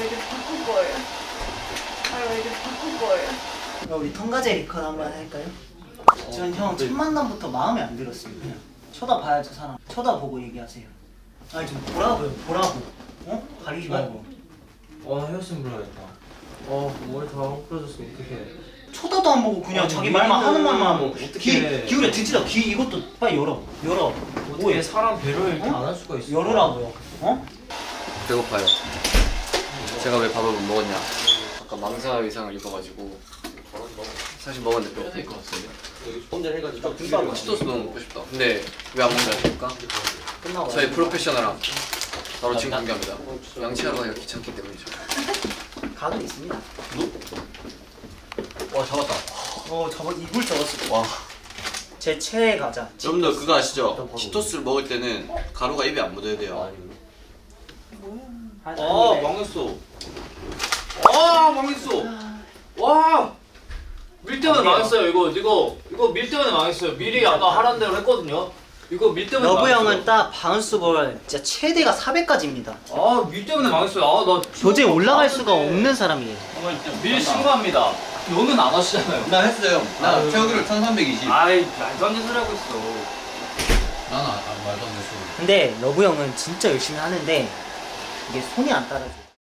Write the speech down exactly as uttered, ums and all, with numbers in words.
이제 바꿀 거예요. 아 이제 바꿀 거예요. 우리 통과제 리컨 한번 할까요? 어, 전 형 첫 만남부터 마음에 안 들었어요. 그냥 쳐다봐야죠 사람. 쳐다보고 얘기하세요. 아니 좀 보라고요. 보라고. 어? 가리지 말고. 어 헤어스타일 물어야겠다. 어 머리 다 헝클어졌으면 어떡해. 쳐다도 안 보고 그냥 아니, 자기 말만 하는 말만 하고. 어떡해. 귀 기울여 듣지도 귀 이것도 빨리 열어. 열어. 어떻게 사람 배려를 이렇게 어? 안 할 수가 있어. 열으라고요. 어? 배고파요. 제가 왜 밥을 못 먹었냐? 아까 망사 의상을 입어가지고 사실 먹었는데 배고플 것 같은데. 혼자 해가지고 김밥 치토스 너무 먹고 싶다. 근데 왜 안 먹는지 아십니까? 끝나고. 저희 프로페셔널함 바로 지금 공개합니다. 양치하러 가기가 귀찮기 때문이죠. 가도 있습니다. 와 잡았다. 어 저거 이불 적었어. 와. 제 최애 과자. 여러분들 그거 아시죠? 치토스를 먹을 때는 가루가 입에 안 묻어야 돼요. 아 망했어. 아 망했어. 와 밀 때문에 망했어요. 이거 이거 이거 밀 때문에 망했어요. 미리 아까 하라는 대로 했거든요. 이거 밀 때문에 러브 망했어요. 형은 딱 바운스볼 진짜 최대가 사백까지입니다. 아밀 때문에 망했어요. 아나 도저히 올라갈 수가 없는 사람이에요. 밀 신고합니다. 너는 안 하시잖아요. 나 했어요. 나 아유. 체육을 천삼백이십. 아이 말도 안 되는 소리 하고 있어. 나는 안, 안 말도 안 되는 소리. 근데 러브 형은 진짜 열심히 하는데 이게 손이 안 따라줘.